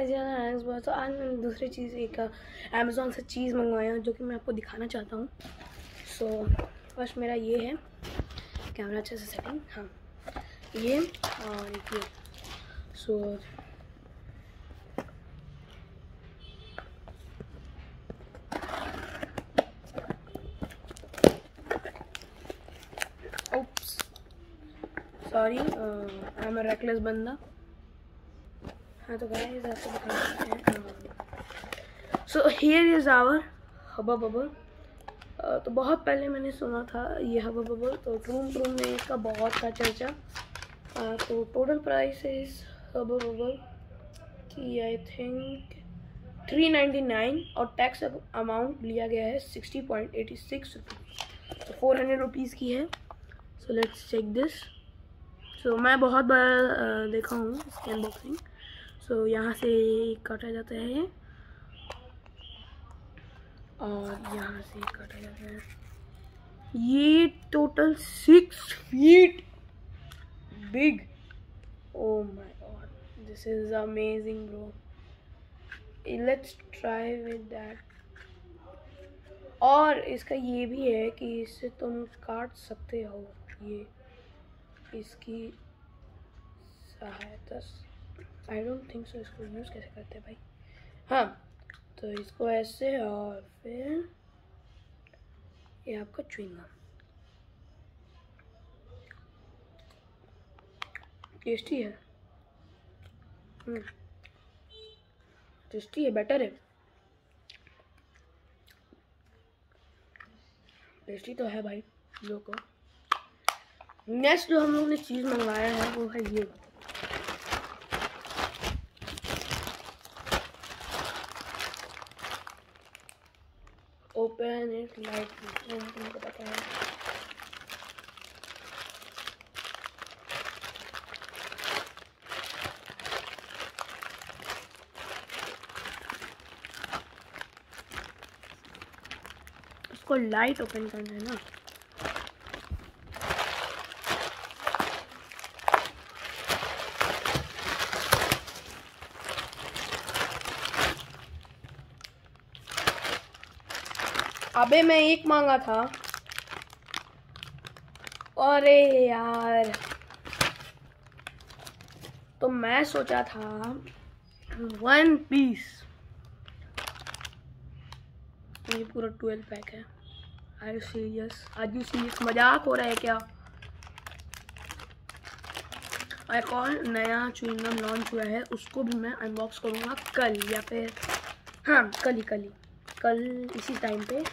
तो आज मैंने दूसरी चीज़ एक अमेज़ोन से चीज़ मंगवाया जो कि मैं आपको दिखाना चाहता हूँ। सो फर्स्ट मेरा ये है कैमरा अच्छे से सेटिंग, हाँ ये और ये। So oops sorry, I am a reckless बंदा। हाँ तो गाइस आपको दिखाते हैं। So here is our Hubba Bubba. तो बहुत पहले मैंने सुना था ये हबा बबल, तो ट्रूम में इसका बहुत था चर्चा। तो total price is Hubba Bubba की आई थिंक 399 और टैक्स अमाउंट लिया गया है 60.86 रुपीज़, तो 400 रुपीज़ की है। So let's check this. So मैं बहुत बार देखा हूँ इसकी अनबॉक्सिंग। सो यहाँ से काटा जाता है और यहाँ से काटा जाता है। ये total 6 feet big. Oh my god, this is amazing bro. Let's try with that. और इसका ये भी है कि इससे तुम काट सकते हो, ये इसकी सहायता। आई डोंट थिंक सो इसको यूज़ कैसे करते हैं भाई। हाँ तो इसको ऐसे और फिर ये आपका च्युइंगम। टेस्टी है, टेस्टी है, बेटर है, टेस्टी तो है भाई लोग को। नेक्स्ट जो हम लोग ने चीज़ मंगवाया है वो है ये। ओपन इट लाइक तुमको पता है। इसको लाइट ओपन करना है ना। अबे मैं एक मांगा था, अरे यार तो मैं सोचा था 1 पीस। ये पूरा 12 पैक है। Are you serious? आज यू सीरियस? मजाक हो रहा है क्या? एक और नया च्युइंगम लॉन्च हुआ है, उसको भी मैं अनबॉक्स करूँगा कल या फिर हाँ कल इसी टाइम पे।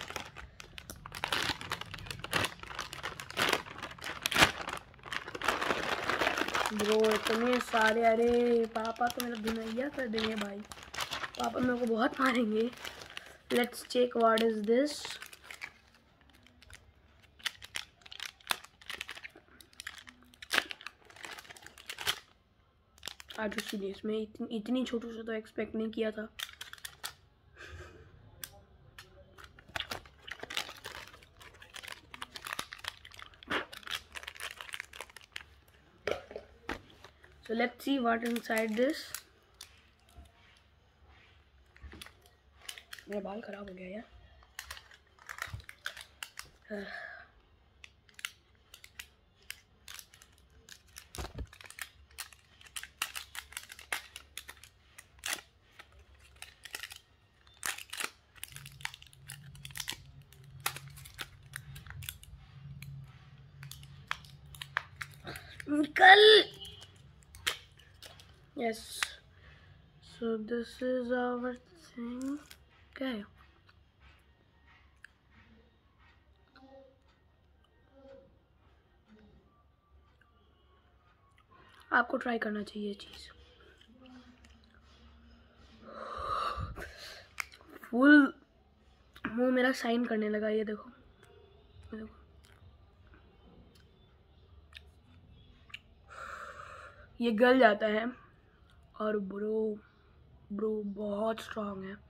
ब्रो इतने सारे, अरे पापा तो मेरा धुनैया कर देंगे भाई, पापा मेरे को बहुत मारेंगे। Let's check what is this. आज सीरीज में इतनी छोटी से तो एक्सपेक्ट नहीं किया था। So let's see what inside this. मेरा बाल खराब हो गया यार। निकल। Yes. So this is our thing. क्या है? आपको ट्राई करना चाहिए ये चीज़। फुल मुंह मेरा साइन करने लगा, ये देखो, ये देखो। ये गल जाता है और ब्रो बहुत स्ट्रांग है।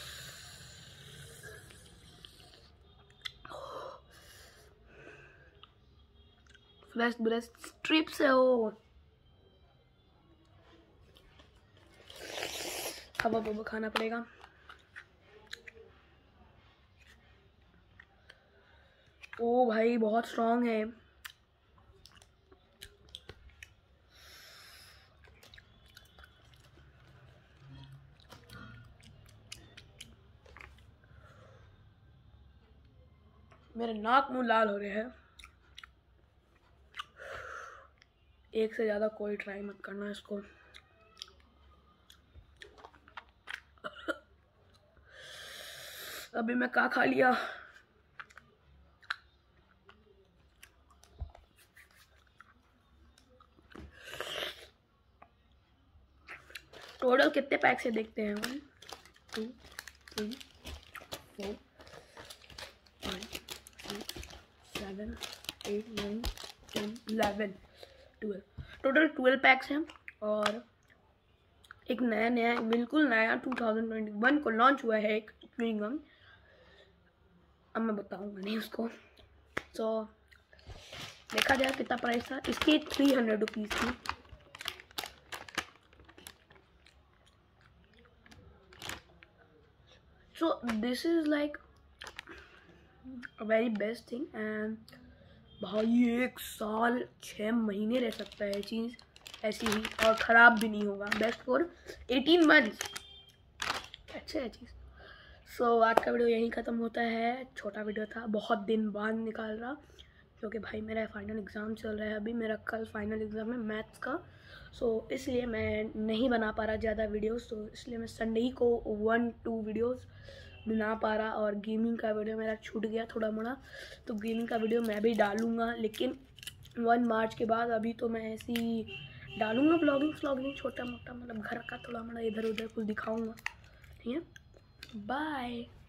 फ्लैश स्ट्रिप्स है वो। हवा बबा खाना पड़ेगा। ओ भाई बहुत स्ट्रांग है। मेरे नाक मुंह लाल हो रहे हैं। एक से ज़्यादा कोई ट्राई मत करना इसको। अभी मैं क्या खा लिया। टोटल कितने पैक से देखते हैं? 1 2 3 4 5 6 7 8 9 10 11 12। टोटल 12 पैक्स हैं और एक नया बिल्कुल नया 2021 को लॉन्च हुआ है एक च्युइंग गम। अब मैं बताऊंगा नहीं उसको। तो देखा जाए कितना प्राइस था इसकी। 300 रुपीज़ थी। So this is like a very best thing. And भाई 1 साल 6 महीने रह सकता है चीज़ ऐसी ही और ख़राब भी नहीं होगा। Best for 18 months. अच्छा है चीज़। सो आज का वीडियो यहीं ख़त्म होता है। छोटा वीडियो था, बहुत दिन बाद निकाल रहा क्योंकि भाई मेरा फाइनल एग्ज़ाम चल रहा है। अभी मेरा कल फाइनल एग्ज़ाम है मैथ्स का। सो इसलिए मैं नहीं बना पा रहा ज़्यादा वीडियोस। तो इसलिए मैं संडे ही को 1-2 वीडियोस बना पा रहा। और गेमिंग का वीडियो मेरा छूट गया थोड़ा मोड़ा। तो गेमिंग का वीडियो मैं भी डालूँगा लेकिन 1 मार्च के बाद। अभी तो मैं ऐसे ही डालूँगा व्लॉगिंग छोटा मोटा, मतलब घर का थोड़ा मोड़ा इधर उधर कुछ दिखाऊँगा। ठीक है, बाय।